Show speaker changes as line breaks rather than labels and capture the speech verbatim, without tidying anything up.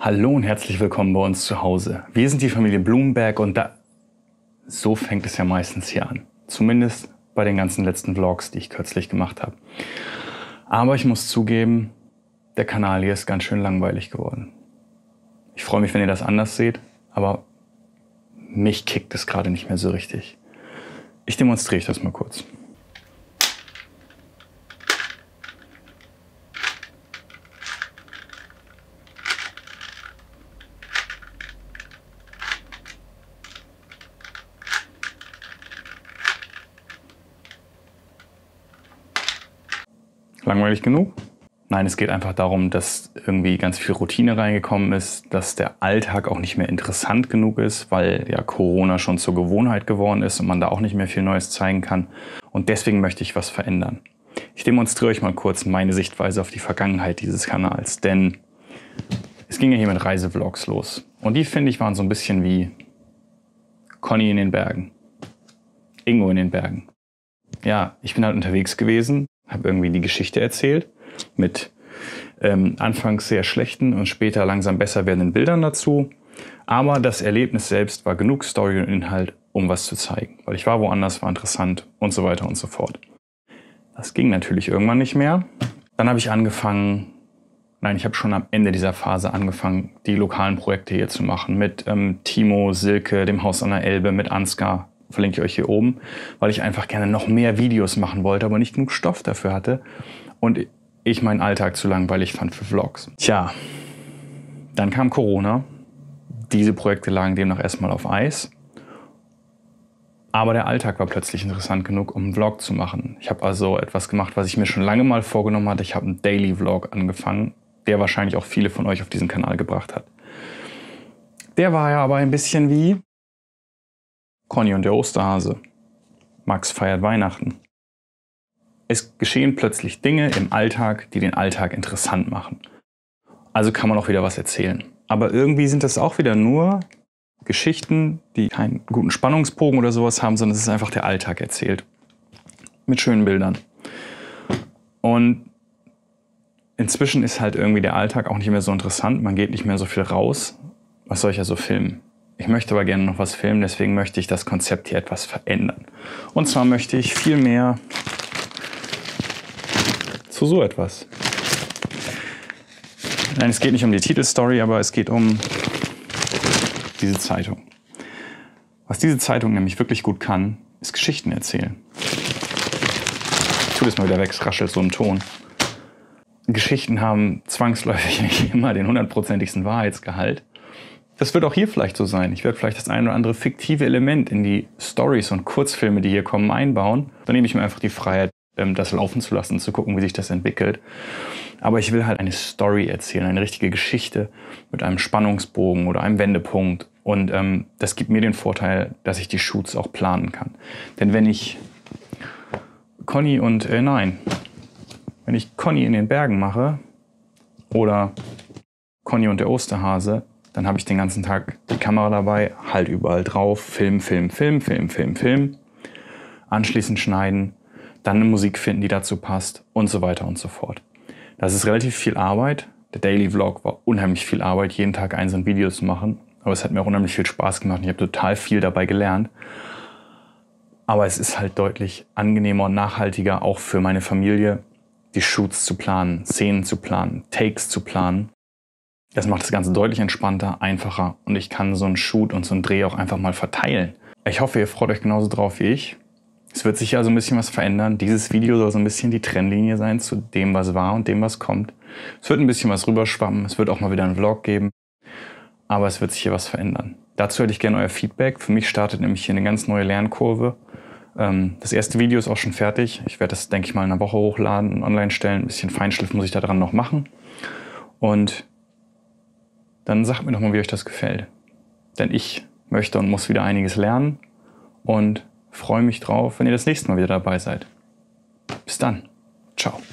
Hallo und herzlich willkommen bei uns zu Hause. Wir sind die Familie Blumenberg und da... So fängt es ja meistens hier an. Zumindest bei den ganzen letzten Vlogs, die ich kürzlich gemacht habe. Aber ich muss zugeben, der Kanal hier ist ganz schön langweilig geworden. Ich freue mich, wenn ihr das anders seht, aber mich kickt es gerade nicht mehr so richtig. Ich demonstriere euch das mal kurz. Langweilig genug? Nein, es geht einfach darum, dass irgendwie ganz viel Routine reingekommen ist, dass der Alltag auch nicht mehr interessant genug ist, weil ja Corona schon zur Gewohnheit geworden ist und man da auch nicht mehr viel Neues zeigen kann. Und deswegen möchte ich was verändern. Ich demonstriere euch mal kurz meine Sichtweise auf die Vergangenheit dieses Kanals, denn es ging ja hier mit Reisevlogs los. Und die, finde ich, waren so ein bisschen wie Conny in den Bergen, Ingo in den Bergen. Ja, ich bin halt unterwegs gewesen, habe irgendwie die Geschichte erzählt mit ähm, anfangs sehr schlechten und später langsam besser werdenden Bildern dazu. Aber das Erlebnis selbst war genug Story und Inhalt, um was zu zeigen. Weil ich war woanders, war interessant und so weiter und so fort. Das ging natürlich irgendwann nicht mehr. Dann habe ich angefangen, nein, ich habe schon am Ende dieser Phase angefangen, die lokalen Projekte hier zu machen. Mit ähm, Timo, Silke, dem Haus an der Elbe, mit Ansgar. Verlinke ich euch hier oben, weil ich einfach gerne noch mehr Videos machen wollte, aber nicht genug Stoff dafür hatte und ich meinen Alltag zu langweilig fand für Vlogs. Tja, dann kam Corona. Diese Projekte lagen demnach erstmal auf Eis. Aber der Alltag war plötzlich interessant genug, um einen Vlog zu machen. Ich habe also etwas gemacht, was ich mir schon lange mal vorgenommen hatte. Ich habe einen Daily Vlog angefangen, der wahrscheinlich auch viele von euch auf diesen Kanal gebracht hat. Der war ja aber ein bisschen wie Conny und der Osterhase. Max feiert Weihnachten. Es geschehen plötzlich Dinge im Alltag, die den Alltag interessant machen. Also kann man auch wieder was erzählen. Aber irgendwie sind das auch wieder nur Geschichten, die keinen guten Spannungsbogen oder sowas haben, sondern es ist einfach der Alltag erzählt. Mit schönen Bildern. Und inzwischen ist halt irgendwie der Alltag auch nicht mehr so interessant. Man geht nicht mehr so viel raus. Was soll ich also filmen? Ich möchte aber gerne noch was filmen, deswegen möchte ich das Konzept hier etwas verändern. Und zwar möchte ich viel mehr zu so etwas. Nein, es geht nicht um die Titelstory, aber es geht um diese Zeitung. Was diese Zeitung nämlich wirklich gut kann, ist Geschichten erzählen. Ich tue das mal wieder weg, es raschelt so im Ton. Geschichten haben zwangsläufig nicht immer den hundertprozentigsten Wahrheitsgehalt. Das wird auch hier vielleicht so sein. Ich werde vielleicht das ein oder andere fiktive Element in die Stories und Kurzfilme, die hier kommen, einbauen. Dann nehme ich mir einfach die Freiheit, das laufen zu lassen, zu gucken, wie sich das entwickelt. Aber ich will halt eine Story erzählen, eine richtige Geschichte mit einem Spannungsbogen oder einem Wendepunkt. Und ähm, das gibt mir den Vorteil, dass ich die Shoots auch planen kann. Denn wenn ich Conny und, äh, nein, wenn ich Conny in den Bergen mache oder Conny und der Osterhase, dann habe ich den ganzen Tag die Kamera dabei, halt überall drauf, Film, Film, Film, Film, Film, Film, anschließend schneiden, dann eine Musik finden, die dazu passt und so weiter und so fort. Das ist relativ viel Arbeit. Der Daily Vlog war unheimlich viel Arbeit, jeden Tag einzelne Videos zu machen. Aber es hat mir auch unheimlich viel Spaß gemacht und ich habe total viel dabei gelernt. Aber es ist halt deutlich angenehmer und nachhaltiger, auch für meine Familie, die Shoots zu planen, Szenen zu planen, Takes zu planen. Das macht das Ganze deutlich entspannter, einfacher und ich kann so einen Shoot und so einen Dreh auch einfach mal verteilen. Ich hoffe, ihr freut euch genauso drauf wie ich. Es wird sich also ein bisschen was verändern. Dieses Video soll so ein bisschen die Trennlinie sein zu dem, was war und dem, was kommt. Es wird ein bisschen was rüberschwappen. Es wird auch mal wieder einen Vlog geben. Aber es wird sich hier was verändern. Dazu hätte ich gerne euer Feedback. Für mich startet nämlich hier eine ganz neue Lernkurve. Das erste Video ist auch schon fertig. Ich werde das, denke ich mal, in einer Woche hochladen und online stellen. Ein bisschen Feinschliff muss ich da dran noch machen. Und dann sagt mir doch mal, wie euch das gefällt. Denn ich möchte und muss wieder einiges lernen und freue mich drauf, wenn ihr das nächste Mal wieder dabei seid. Bis dann. Ciao.